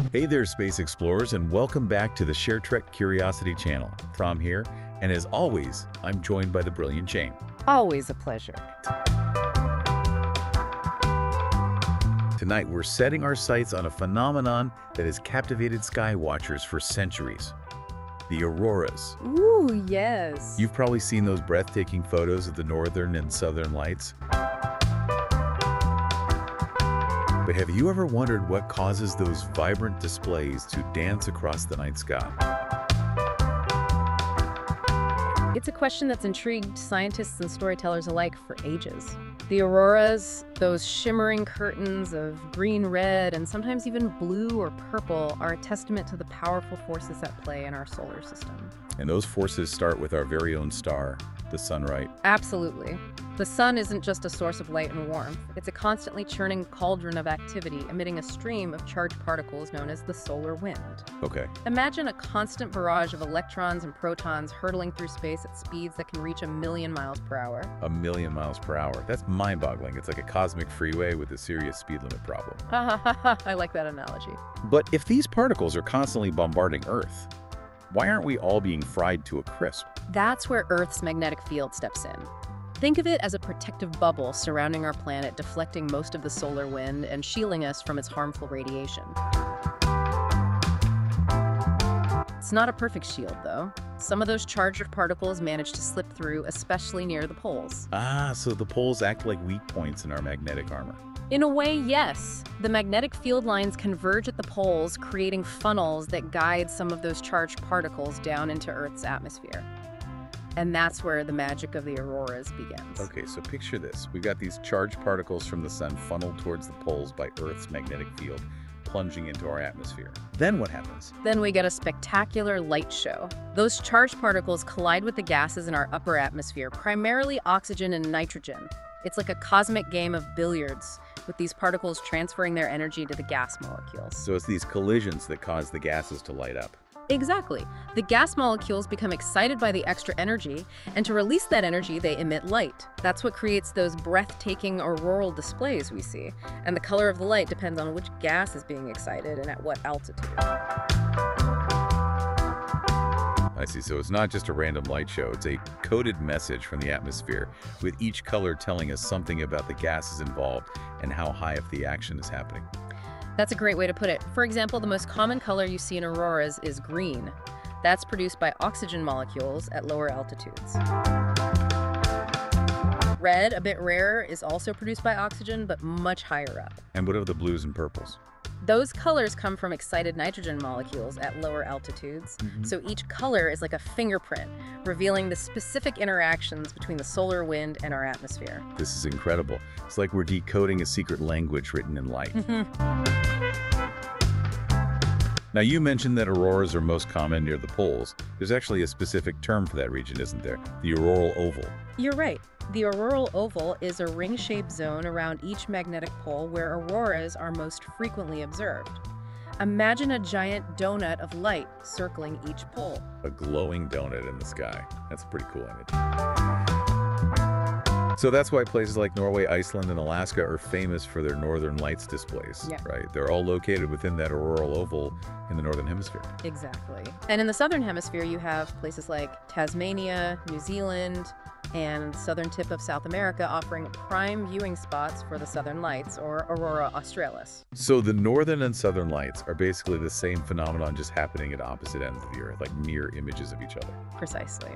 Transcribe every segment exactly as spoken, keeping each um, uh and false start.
Hey there, space explorers, and welcome back to the Share Trek Curiosity channel. Tom here, and as always, I'm joined by the brilliant Jane. Always a pleasure. Tonight, we're setting our sights on a phenomenon that has captivated sky watchers for centuries. The auroras. Ooh, yes. You've probably seen those breathtaking photos of the northern and southern lights. But have you ever wondered what causes those vibrant displays to dance across the night sky? It's a question that's intrigued scientists and storytellers alike for ages. The auroras, those shimmering curtains of green, red, and sometimes even blue or purple, are a testament to the powerful forces at play in our solar system. And those forces start with our very own star, the sun, right? Absolutely. The sun isn't just a source of light and warmth. It's a constantly churning cauldron of activity, emitting a stream of charged particles known as the solar wind. Okay. Imagine a constant barrage of electrons and protons hurtling through space at speeds that can reach a million miles per hour. A million miles per hour. That's mind-boggling. It's like a cosmic freeway with a serious speed limit problem. Ha ha ha ha, I like that analogy. But if these particles are constantly bombarding Earth, why aren't we all being fried to a crisp? That's where Earth's magnetic field steps in. Think of it as a protective bubble surrounding our planet, deflecting most of the solar wind and shielding us from its harmful radiation. It's not a perfect shield, though. Some of those charged particles manage to slip through, especially near the poles. Ah, so the poles act like weak points in our magnetic armor. In a way, yes. The magnetic field lines converge at the poles, creating funnels that guide some of those charged particles down into Earth's atmosphere. And that's where the magic of the auroras begins. Okay, so picture this. We've got these charged particles from the sun funneled towards the poles by Earth's magnetic field, plunging into our atmosphere. Then what happens? Then we get a spectacular light show. Those charged particles collide with the gases in our upper atmosphere, primarily oxygen and nitrogen. It's like a cosmic game of billiards, with these particles transferring their energy to the gas molecules. So it's these collisions that cause the gases to light up. Exactly. The gas molecules become excited by the extra energy, and to release that energy, they emit light. That's what creates those breathtaking auroral displays we see. And the color of the light depends on which gas is being excited and at what altitude. I see. So it's not just a random light show. It's a coded message from the atmosphere, with each color telling us something about the gases involved and how high up the action is happening. That's a great way to put it. For example, the most common color you see in auroras is green. That's produced by oxygen molecules at lower altitudes. Red, a bit rarer, is also produced by oxygen, but much higher up. And what of the blues and purples? Those colors come from excited nitrogen molecules at lower altitudes. Mm-hmm. So each color is like a fingerprint, revealing the specific interactions between the solar wind and our atmosphere. This is incredible. It's like we're decoding a secret language written in light. Now, you mentioned that auroras are most common near the poles. There's actually a specific term for that region, isn't there? The auroral oval. You're right. The auroral oval is a ring-shaped zone around each magnetic pole where auroras are most frequently observed. Imagine a giant donut of light circling each pole. A glowing donut in the sky. That's a pretty cool image. So that's why places like Norway, Iceland, and Alaska are famous for their northern lights displays, Yeah. right? They're all located within that auroral oval in the northern hemisphere. Exactly. And in the southern hemisphere, you have places like Tasmania, New Zealand, and southern tip of South America offering prime viewing spots for the southern lights, or Aurora Australis. So the northern and southern lights are basically the same phenomenon, just happening at opposite ends of the Earth, like mirror images of each other. Precisely.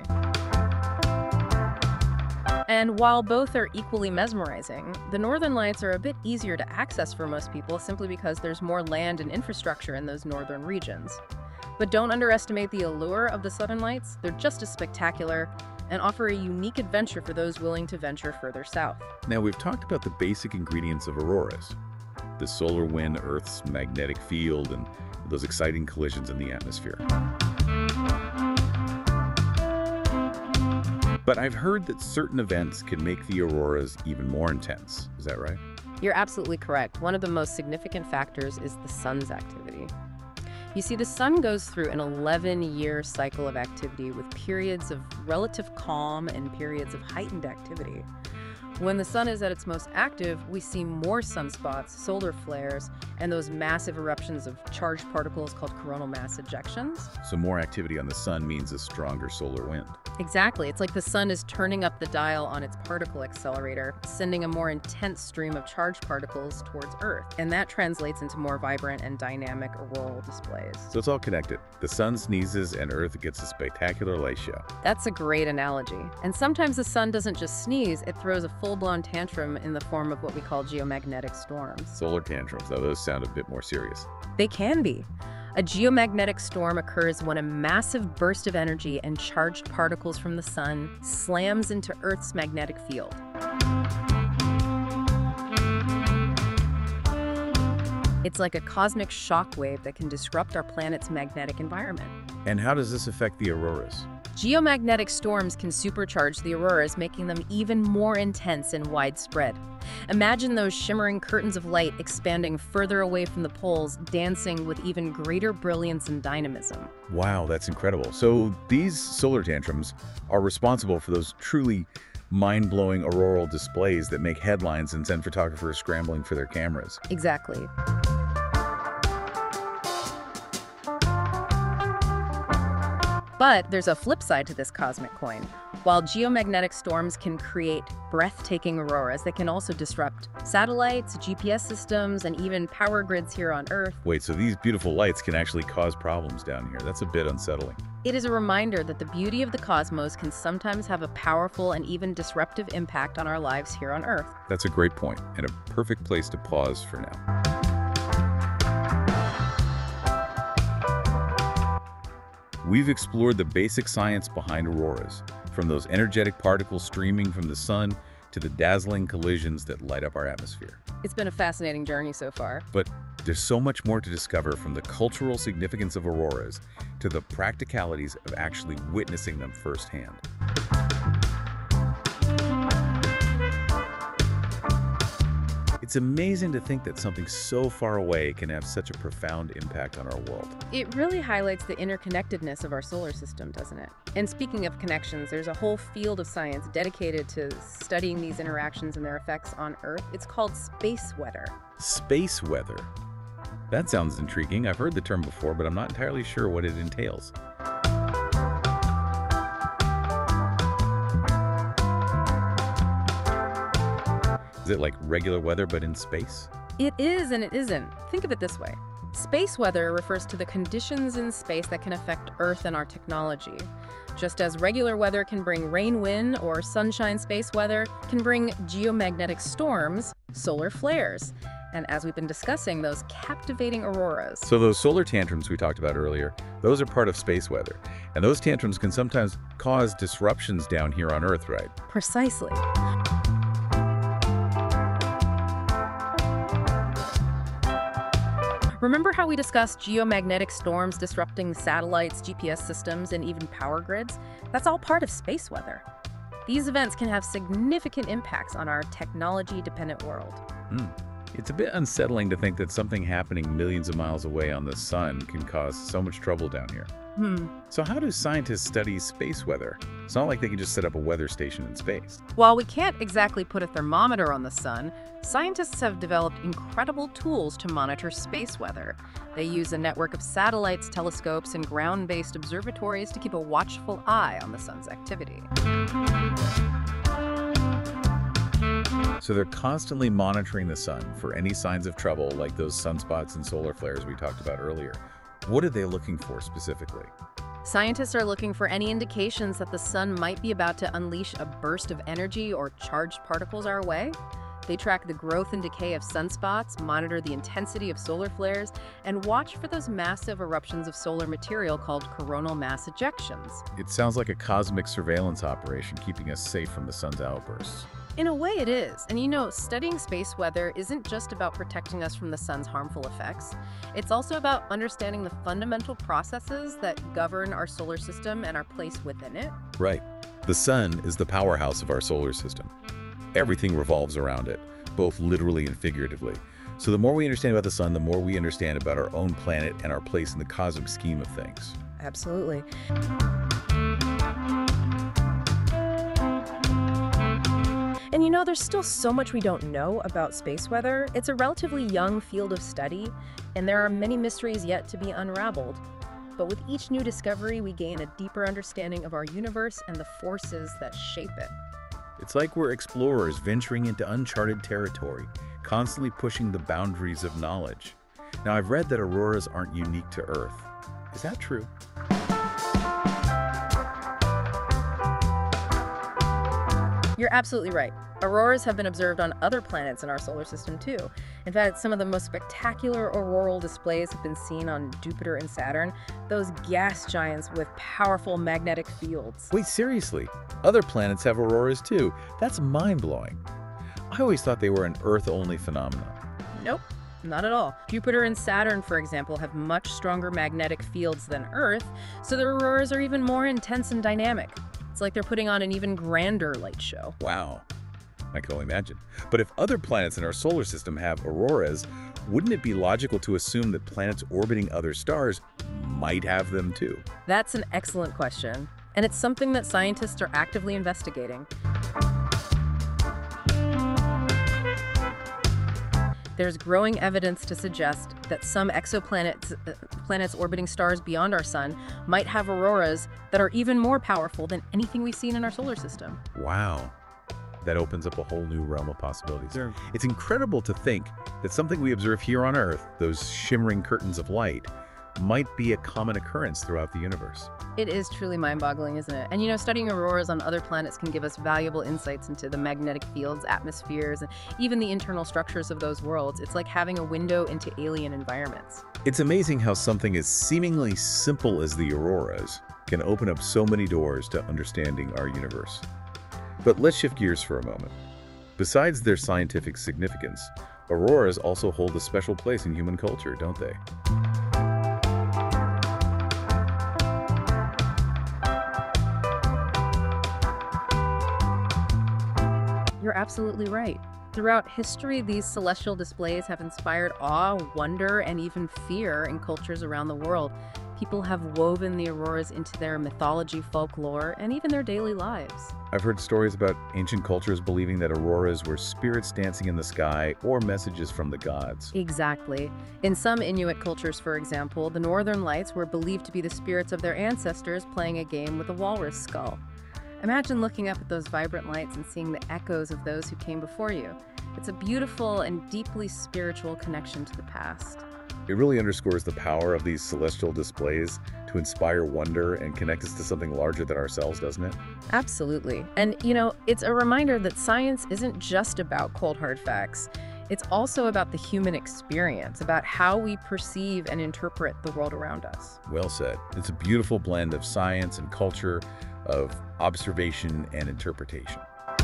And while both are equally mesmerizing, the northern lights are a bit easier to access for most people simply because there's more land and infrastructure in those northern regions. But don't underestimate the allure of the southern lights. They're just as spectacular and offer a unique adventure for those willing to venture further south. Now, we've talked about the basic ingredients of auroras: the solar wind, Earth's magnetic field, and those exciting collisions in the atmosphere. But I've heard that certain events can make the auroras even more intense. Is that right? You're absolutely correct. One of the most significant factors is the sun's activity. You see, the sun goes through an eleven-year cycle of activity with periods of relative calm and periods of heightened activity. When the sun is at its most active, we see more sunspots, solar flares, and those massive eruptions of charged particles called coronal mass ejections. So more activity on the sun means a stronger solar wind. Exactly. It's like the sun is turning up the dial on its particle accelerator, sending a more intense stream of charged particles towards Earth. And that translates into more vibrant and dynamic auroral displays. So it's all connected. The sun sneezes and Earth gets a spectacular light show. That's a great analogy. And sometimes the sun doesn't just sneeze, it throws a full-blown tantrum in the form of what we call geomagnetic storms. Solar tantrums, though those sound a bit more serious. They can be. A geomagnetic storm occurs when a massive burst of energy and charged particles from the sun slams into Earth's magnetic field. It's like a cosmic shock wave that can disrupt our planet's magnetic environment. And how does this affect the auroras? Geomagnetic storms can supercharge the auroras, making them even more intense and widespread. Imagine those shimmering curtains of light expanding further away from the poles, dancing with even greater brilliance and dynamism. Wow, that's incredible. So these solar tantrums are responsible for those truly mind-blowing auroral displays that make headlines and send photographers scrambling for their cameras. Exactly. But there's a flip side to this cosmic coin. While geomagnetic storms can create breathtaking auroras, they can also disrupt satellites, G P S systems, and even power grids here on Earth. Wait, so these beautiful lights can actually cause problems down here. That's a bit unsettling. It is a reminder that the beauty of the cosmos can sometimes have a powerful and even disruptive impact on our lives here on Earth. That's a great point, and a perfect place to pause for now. We've explored the basic science behind auroras, from those energetic particles streaming from the sun to the dazzling collisions that light up our atmosphere. It's been a fascinating journey so far. But there's so much more to discover, from the cultural significance of auroras to the practicalities of actually witnessing them firsthand. It's amazing to think that something so far away can have such a profound impact on our world. It really highlights the interconnectedness of our solar system, doesn't it? And speaking of connections, there's a whole field of science dedicated to studying these interactions and their effects on Earth. It's called space weather. Space weather? That sounds intriguing. I've heard the term before, but I'm not entirely sure what it entails. Is it like regular weather but in space? It is and it isn't. Think of it this way. Space weather refers to the conditions in space that can affect Earth and our technology. Just as regular weather can bring rain, wind, or sunshine, space weather can bring geomagnetic storms, solar flares, and as we've been discussing, those captivating auroras. So those solar tantrums we talked about earlier, those are part of space weather. And those tantrums can sometimes cause disruptions down here on Earth, right? Precisely. Remember how we discussed geomagnetic storms disrupting satellites, G P S systems, and even power grids? That's all part of space weather. These events can have significant impacts on our technology-dependent world. Mm. It's a bit unsettling to think that something happening millions of miles away on the sun can cause so much trouble down here. Hmm. So how do scientists study space weather? It's not like they can just set up a weather station in space. While we can't exactly put a thermometer on the sun, scientists have developed incredible tools to monitor space weather. They use a network of satellites, telescopes, and ground-based observatories to keep a watchful eye on the sun's activity. So they're constantly monitoring the sun for any signs of trouble, like those sunspots and solar flares we talked about earlier. What are they looking for specifically? Scientists are looking for any indications that the sun might be about to unleash a burst of energy or charged particles our way. They track the growth and decay of sunspots, monitor the intensity of solar flares, and watch for those massive eruptions of solar material called coronal mass ejections. It sounds like a cosmic surveillance operation keeping us safe from the sun's outbursts. In a way it is. And you know, studying space weather isn't just about protecting us from the sun's harmful effects. It's also about understanding the fundamental processes that govern our solar system and our place within it. Right. The sun is the powerhouse of our solar system. Everything revolves around it, both literally and figuratively. So the more we understand about the sun, the more we understand about our own planet and our place in the cosmic scheme of things. Absolutely. And you know, there's still so much we don't know about space weather. It's a relatively young field of study, and there are many mysteries yet to be unraveled. But with each new discovery, we gain a deeper understanding of our universe and the forces that shape it. It's like we're explorers venturing into uncharted territory, constantly pushing the boundaries of knowledge. Now, I've read that auroras aren't unique to Earth. Is that true? You're absolutely right. Auroras have been observed on other planets in our solar system, too. In fact, some of the most spectacular auroral displays have been seen on Jupiter and Saturn, those gas giants with powerful magnetic fields. Wait, seriously? Other planets have auroras too? That's mind-blowing. I always thought they were an Earth-only phenomenon. Nope, not at all. Jupiter and Saturn, for example, have much stronger magnetic fields than Earth, so their auroras are even more intense and dynamic. It's like they're putting on an even grander light show. Wow. I can only imagine. But if other planets in our solar system have auroras, wouldn't it be logical to assume that planets orbiting other stars might have them too? That's an excellent question, and it's something that scientists are actively investigating. There's growing evidence to suggest that some exoplanets uh, planets orbiting stars beyond our sun might have auroras that are even more powerful than anything we've seen in our solar system. Wow. That opens up a whole new realm of possibilities. Sure. It's incredible to think that something we observe here on Earth, those shimmering curtains of light, might be a common occurrence throughout the universe. It is truly mind-boggling, isn't it? And you know, studying auroras on other planets can give us valuable insights into the magnetic fields, atmospheres, and even the internal structures of those worlds. It's like having a window into alien environments. It's amazing how something as seemingly simple as the auroras can open up so many doors to understanding our universe. But let's shift gears for a moment. Besides their scientific significance, auroras also hold a special place in human culture, don't they? You're absolutely right. Throughout history, these celestial displays have inspired awe, wonder, and even fear in cultures around the world. People have woven the auroras into their mythology, folklore, and even their daily lives. I've heard stories about ancient cultures believing that auroras were spirits dancing in the sky or messages from the gods. Exactly. In some Inuit cultures, for example, the northern lights were believed to be the spirits of their ancestors playing a game with a walrus skull. Imagine looking up at those vibrant lights and seeing the echoes of those who came before you. It's a beautiful and deeply spiritual connection to the past. It really underscores the power of these celestial displays to inspire wonder and connect us to something larger than ourselves, doesn't it? Absolutely. And, you know, it's a reminder that science isn't just about cold, hard facts. It's also about the human experience, about how we perceive and interpret the world around us. Well said. It's a beautiful blend of science and culture, of observation and interpretation.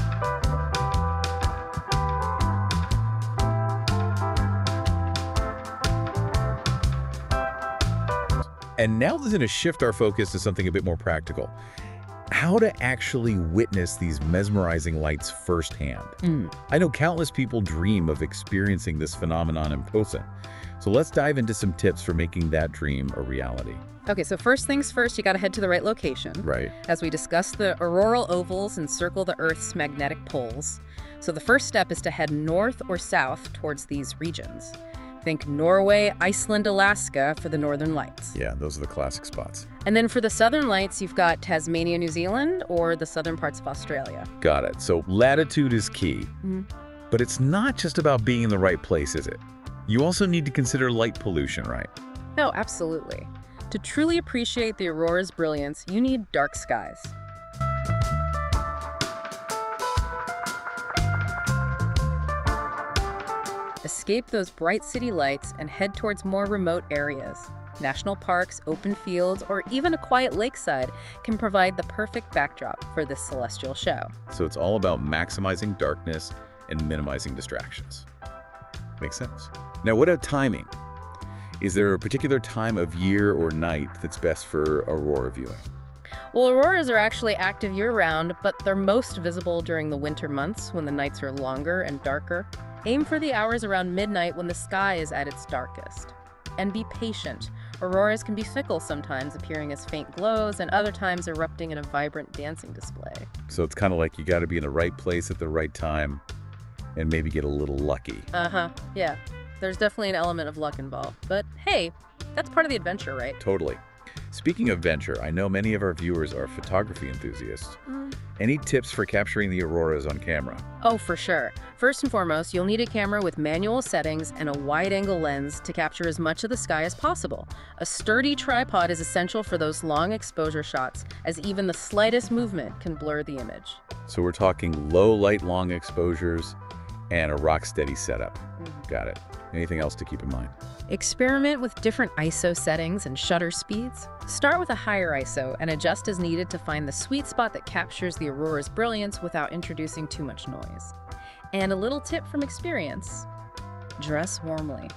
And now we're going to shift our focus to something a bit more practical. How to actually witness these mesmerizing lights firsthand. Mm. I know countless people dream of experiencing this phenomenon in person. So let's dive into some tips for making that dream a reality. Okay, so first things first, you got to head to the right location. Right. As we discuss the auroral ovals encircle the Earth's magnetic poles. So the first step is to head north or south towards these regions. Think Norway, Iceland, Alaska for the northern lights. Yeah, those are the classic spots. And then for the southern lights, you've got Tasmania, New Zealand, or the southern parts of Australia. Got it. So latitude is key. Mm-hmm. But it's not just about being in the right place, is it? You also need to consider light pollution, right? No, absolutely. To truly appreciate the aurora's brilliance, you need dark skies. Escape those bright city lights and head towards more remote areas. National parks, open fields, or even a quiet lakeside can provide the perfect backdrop for this celestial show. So it's all about maximizing darkness and minimizing distractions. Makes sense. Now, what about timing? Is there a particular time of year or night that's best for aurora viewing? Well, auroras are actually active year-round, but they're most visible during the winter months when the nights are longer and darker. Aim for the hours around midnight when the sky is at its darkest. And be patient. Auroras can be fickle sometimes, appearing as faint glows, and other times erupting in a vibrant dancing display. So it's kind of like you got to be in the right place at the right time and maybe get a little lucky. Uh-huh, yeah. There's definitely an element of luck involved. But hey, that's part of the adventure, right? Totally. Speaking of venture, I know many of our viewers are photography enthusiasts. Mm. Any tips for capturing the auroras on camera? Oh, for sure. First and foremost, you'll need a camera with manual settings and a wide-angle lens to capture as much of the sky as possible. A sturdy tripod is essential for those long exposure shots, as even the slightest movement can blur the image. So we're talking low light, long exposures, and a rock-steady setup. Mm-hmm. Got it. Anything else to keep in mind? Experiment with different I S O settings and shutter speeds. Start with a higher I S O and adjust as needed to find the sweet spot that captures the aurora's brilliance without introducing too much noise. And a little tip from experience: dress warmly.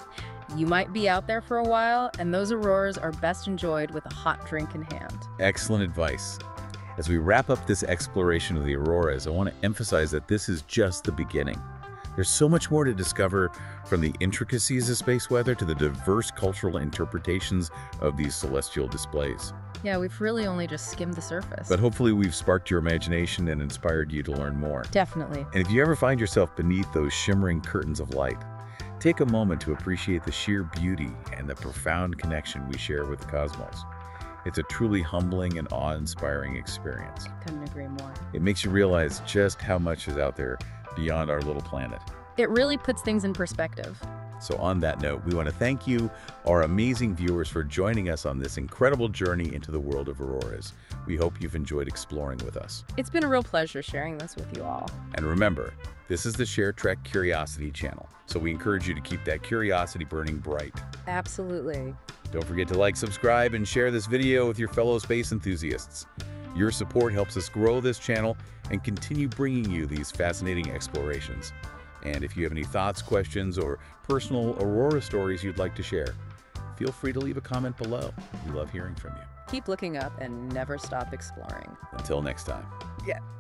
You might be out there for a while, and those auroras are best enjoyed with a hot drink in hand. Excellent advice. As we wrap up this exploration of the auroras, I want to emphasize that this is just the beginning. There's so much more to discover, from the intricacies of space weather to the diverse cultural interpretations of these celestial displays. Yeah, we've really only just skimmed the surface. But hopefully we've sparked your imagination and inspired you to learn more. Definitely. And if you ever find yourself beneath those shimmering curtains of light, take a moment to appreciate the sheer beauty and the profound connection we share with the cosmos. It's a truly humbling and awe-inspiring experience. Couldn't agree more. It makes you realize just how much is out there beyond our little planet. It really puts things in perspective. So on that note, we want to thank you, our amazing viewers, for joining us on this incredible journey into the world of auroras. We hope you've enjoyed exploring with us. It's been a real pleasure sharing this with you all. And remember, this is the Share Trek Curiosity channel, so we encourage you to keep that curiosity burning bright. Absolutely. Don't forget to like, subscribe, and share this video with your fellow space enthusiasts. Your support helps us grow this channel and continue bringing you these fascinating explorations. And if you have any thoughts, questions, or personal aurora stories you'd like to share, feel free to leave a comment below. We love hearing from you. Keep looking up and never stop exploring. Until next time. Yeah.